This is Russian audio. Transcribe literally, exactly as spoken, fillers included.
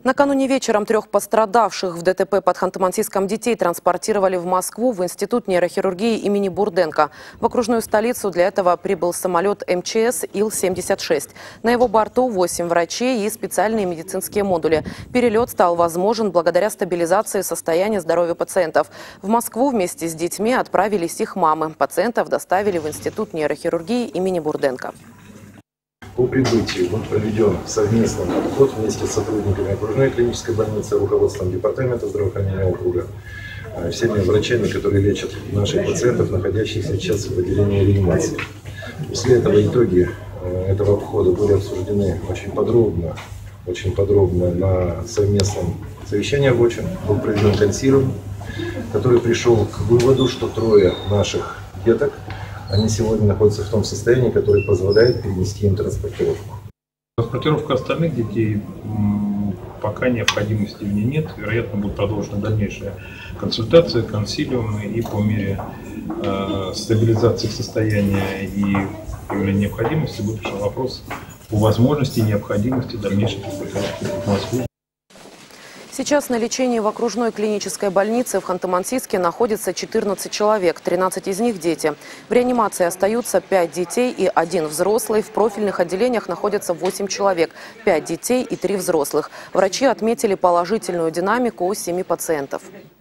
Накануне вечером трех пострадавших в ДТП под Ханты-Мансийском детей транспортировали в Москву в Институт нейрохирургии имени Бурденко. В окружную столицу для этого прибыл самолет эм че эс ил семьдесят шесть. На его борту восемь врачей и специальные медицинские модули. Перелет стал возможен благодаря стабилизации состояния здоровья пациентов. В Москву вместе с детьми отправились их мамы. Пациентов доставили в Институт нейрохирургии имени Бурденко. По прибытию был проведен совместный обход вместе с сотрудниками окружной клинической больницы, руководством департамента здравоохранения округа, всеми врачами, которые лечат наших пациентов, находящихся сейчас в отделении реанимации. После этого итоги этого обхода были обсуждены очень подробно, очень подробно на совместном совещании рабочем. Был проведен консилиум, который пришел к выводу, что трое наших деток, они сегодня находятся в том состоянии, которое позволяет перенести им транспортировку. Транспортировка остальных детей пока необходимости в ней нет. Вероятно, будут продолжены дальнейшие консультации, консилиумы, и по мере э, стабилизации состояния и появления необходимости будет решен вопрос по возможности и необходимости дальнейшей транспортировки в Москву. Сейчас на лечении в окружной клинической больнице в Ханты-Мансийске находится четырнадцать человек, тринадцать из них дети. В реанимации остаются пять детей и один взрослый. В профильных отделениях находятся восемь человек, пять детей и три взрослых. Врачи отметили положительную динамику у семи пациентов.